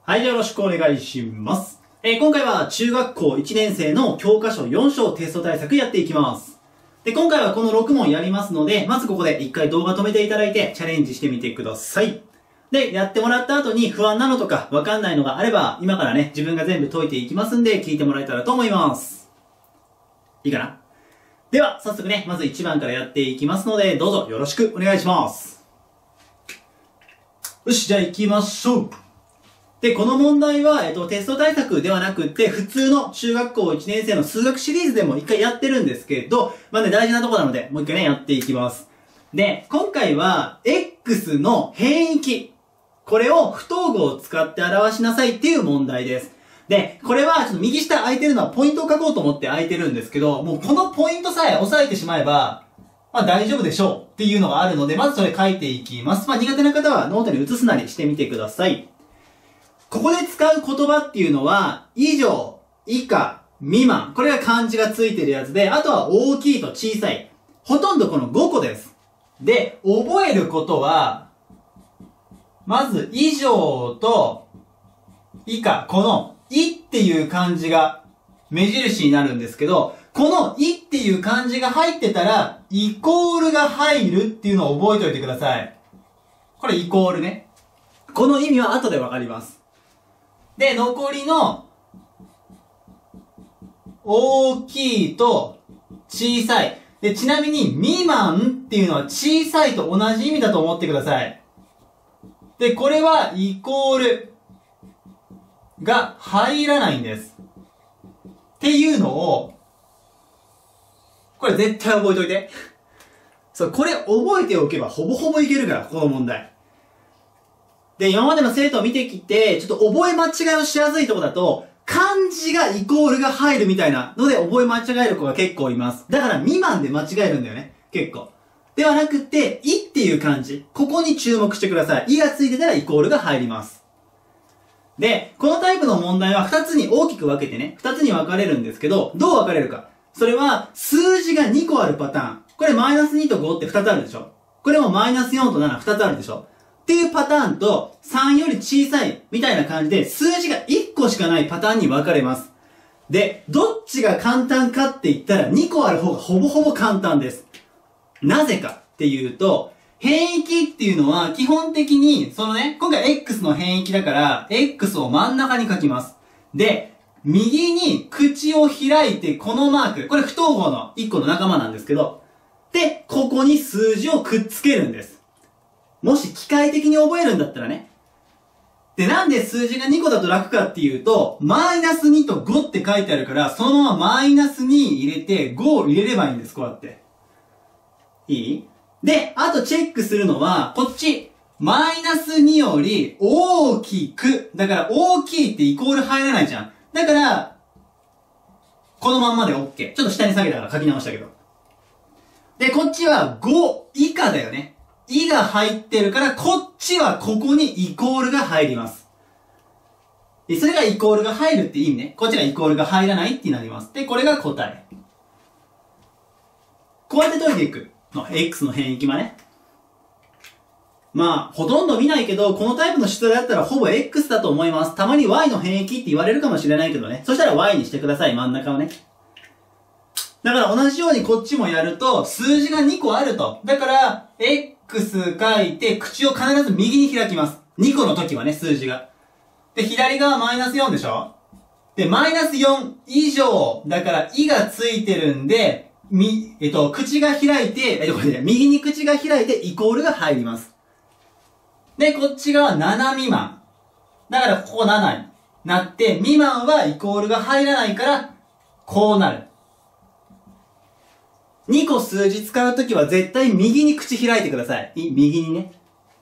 はい、よろしくお願いします。今回は中学校1年生の教科書4章テスト対策やっていきます。で、今回はこの6問やりますので、まずここで1回動画止めていただいてチャレンジしてみてください。で、やってもらった後に不安なのとかわかんないのがあれば、今からね、自分が全部解いていきますんで、聞いてもらえたらと思います。いいかな？では、早速ね、まず1番からやっていきますので、どうぞよろしくお願いします。よし、じゃあ行きましょう。で、この問題は、テスト対策ではなくって、普通の中学校1年生の数学シリーズでも一回やってるんですけど、まあね、大事なとこなので、もう一回ね、やっていきます。で、今回は、X の変域。これを不等号を使って表しなさいっていう問題です。で、これは、ちょっと右下空いてるのはポイントを書こうと思って空いてるんですけど、もうこのポイントさえ押さえてしまえば、まあ大丈夫でしょうっていうのがあるので、まずそれ書いていきます。まあ苦手な方はノートに移すなりしてみてください。ここで使う言葉っていうのは、以上、以下、未満。これが漢字がついてるやつで、あとは大きいと小さい。ほとんどこの5個です。で、覚えることは、まず、以上と、以下、この、いっていう漢字が目印になるんですけど、このいっていう漢字が入ってたら、イコールが入るっていうのを覚えておいてください。これイコールね。この意味は後でわかります。で、残りの、大きいと小さい。で、ちなみに未満っていうのは小さいと同じ意味だと思ってください。で、これはイコールが入らないんです。っていうのを、これ絶対覚えておいて。そう、これ覚えておけばほぼほぼいけるから、この問題。で、今までの生徒を見てきて、ちょっと覚え間違いをしやすいところだと、漢字がイコールが入るみたいなので覚え間違える子が結構います。だから未満で間違えるんだよね。結構。ではなくて、いっていう漢字。ここに注目してください。いがついてたらイコールが入ります。で、このタイプの問題は2つに大きく分けてね、2つに分かれるんですけど、どう分かれるか。それは、数字が2個あるパターン。これマイナス2と5って2つあるでしょ。これもマイナス4と7、2つあるでしょ。っていうパターンと、3より小さいみたいな感じで、数字が1個しかないパターンに分かれます。で、どっちが簡単かって言ったら、2個ある方がほぼほぼ簡単です。なぜかっていうと、変域っていうのは基本的に、そのね、今回 X の変域だから、X を真ん中に書きます。で、右に口を開いてこのマーク、これ不等号の1個の仲間なんですけど、で、ここに数字をくっつけるんです。もし機械的に覚えるんだったらね。で、なんで数字が2個だと楽かっていうと、マイナス2と5って書いてあるから、そのままマイナス2入れて5を入れればいいんです、こうやって。いい？で、あとチェックするのは、こっち。マイナス2より大きく。だから大きいってイコール入らないじゃん。だから、このまんまで OK。ちょっと下に下げたから書き直したけど。で、こっちは5以下だよね。いが入ってるから、こっちはここにイコールが入ります。それがイコールが入るって意味ね。こっちがイコールが入らないってなります。で、これが答え。こうやって解いていくの。X の変域まね。まあ、ほとんど見ないけど、このタイプの出題だったらほぼ X だと思います。たまに Y の変域って言われるかもしれないけどね。そしたら Y にしてください、真ん中をね。だから同じようにこっちもやると、数字が2個あると。だから、X 書いて、口を必ず右に開きます。2個の時はね、数字が。で、左側マイナス4でしょ？で、マイナス4以上、だから、いがついてるんで、口が開いて、これね、右に口が開いて、イコールが入ります。で、こっち側7未満。だから、ここ7になって、未満はイコールが入らないから、こうなる。2個数字使うときは絶対右に口開いてください。右にね。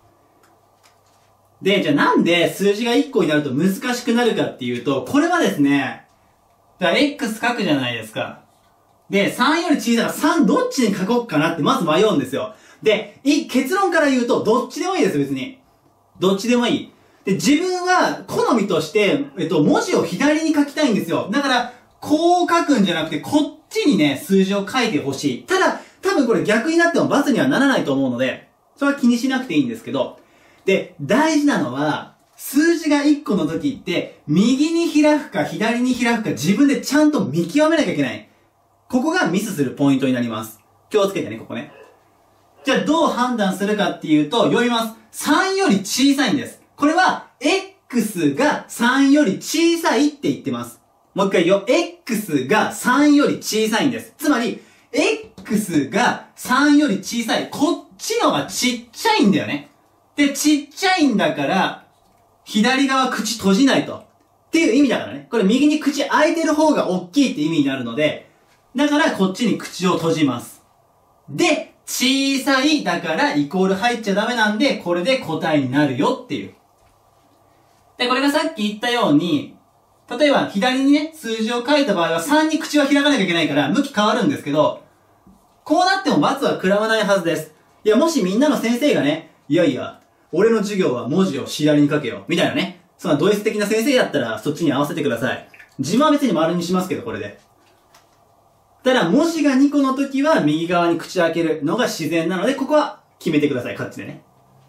で、じゃあなんで数字が1個になると難しくなるかっていうと、これはですね、だから X 書くじゃないですか。で、3より小さいから3どっちに書こうかなってまず迷うんですよ。で、結論から言うと、どっちでもいいです、別に。どっちでもいい。で、自分は好みとして、文字を左に書きたいんですよ。だから、こう書くんじゃなくて、こっちにね、数字を書いてほしい。ただ、多分これ逆になっても×にはならないと思うので、それは気にしなくていいんですけど、で、大事なのは、 数字が1個の時って、右に開くか左に開くか自分でちゃんと見極めなきゃいけない。ここがミスするポイントになります。気をつけてね、ここね。じゃあどう判断するかっていうと、読みます。3より小さいんです。これは、X が3より小さいって言ってます。もう一回言うよ。X が3より小さいんです。つまり、X が3より小さい。こっちのがちっちゃいんだよね。で、ちっちゃいんだから、左側口閉じないと。っていう意味だからね。これ右に口開いてる方が大きいって意味になるので、だからこっちに口を閉じます。で、小さいだからイコール入っちゃダメなんで、これで答えになるよっていう。で、これがさっき言ったように、例えば左にね、数字を書いた場合は3に口は開かなきゃいけないから向き変わるんですけど、こうなっても罰は食らわないはずです。いや、もしみんなの先生がね、いやいや、俺の授業は文字を左に書けよ。みたいなね。そんなド S 的な先生だったらそっちに合わせてください。自分は別に丸にしますけど、これで。ただ、文字が2個の時は右側に口開けるのが自然なので、ここは決めてください。こっちでね。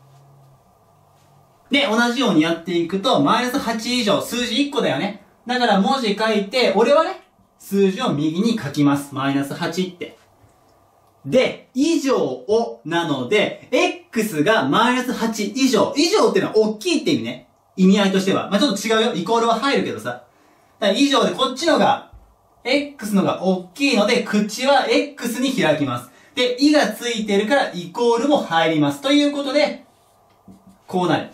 で、同じようにやっていくと、マイナス8以上、数字1個だよね。だから文字書いて、俺はね、数字を右に書きます。マイナス8って。で、以上をなので、X がマイナス8以上。以上っていうのは大きいって意味ね。意味合いとしては。まあ、ちょっと違うよ。イコールは入るけどさ。だから以上でこっちのが、X のが大きいので、口は X に開きます。で、いがついてるからイコールも入ります。ということで、こうなる。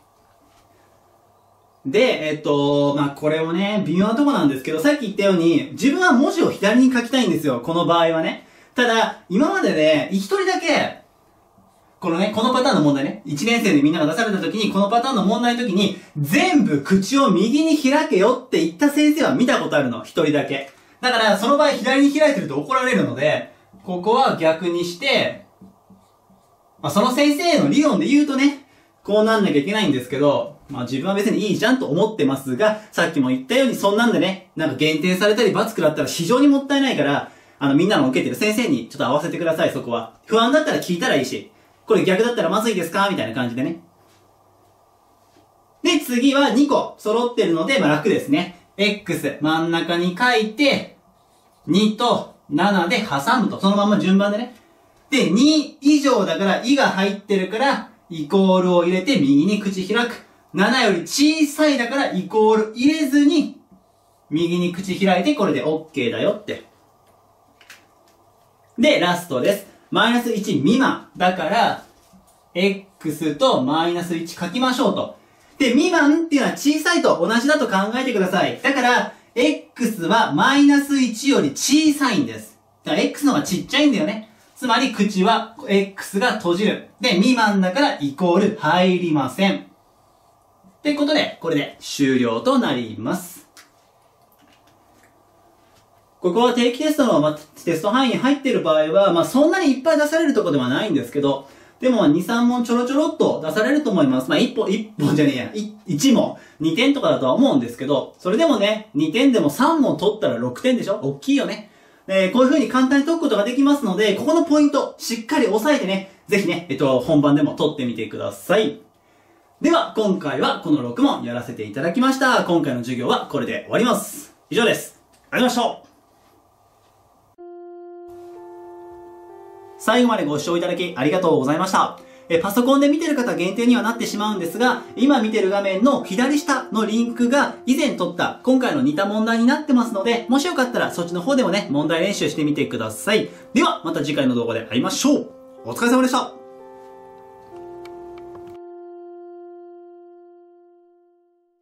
で、まあ、これもね、微妙なとこなんですけど、さっき言ったように、自分は文字を左に書きたいんですよ。この場合はね。ただ、今までで、一人だけ、このパターンの問題ね、1年生でみんなが出された時に、このパターンの問題の時に、全部口を右に開けよって言った先生は見たことあるの、一人だけ。だから、その場合左に開いてると怒られるので、ここは逆にして、まあ、その先生の理論で言うとね、こうなんなきゃいけないんですけど、まあ自分は別にいいじゃんと思ってますが、さっきも言ったようにそんなんでね、なんか減点されたり罰食らったら非常にもったいないから、みんなの受けてる先生にちょっと合わせてください、そこは。不安だったら聞いたらいいし、これ逆だったらまずいですかみたいな感じでね。で、次は2個揃ってるので、まあ楽ですね。X 真ん中に書いて、2と7で挟むと。そのまま順番でね。で、2以上だからいが入ってるから、イコールを入れて右に口開く。7より小さいだからイコール入れずに右に口開いてこれで OK だよって。で、ラストです。マイナス1未満。だから、X とマイナス1書きましょうと。で、未満っていうのは小さいと同じだと考えてください。だから、X はマイナス1より小さいんです。だから X の方がちっちゃいんだよね。つまり、口は X が閉じる。で、未満だからイコール入りません。ってことで、これで終了となります。ここは定期テストの、テスト範囲に入っている場合は、そんなにいっぱい出されるところではないんですけど、でも2、3問ちょろちょろっと出されると思います。1本じゃねえや。1問2点とかだとは思うんですけど、それでもね、2点でも3問取ったら6点でしょ？大きいよね。こういう風に簡単に解くことができますので、ここのポイント、しっかり押さえてね、ぜひね、本番でも取ってみてください。では、今回はこの6問やらせていただきました。今回の授業はこれで終わります。以上です。ありがとうございました。最後までご視聴いただきありがとうございました。パソコンで見てる方限定にはなってしまうんですが、今見てる画面の左下のリンクが以前取った今回の似た問題になってますので、もしよかったらそっちの方でもね、問題練習してみてください。では、また次回の動画で会いましょう。お疲れ様でした。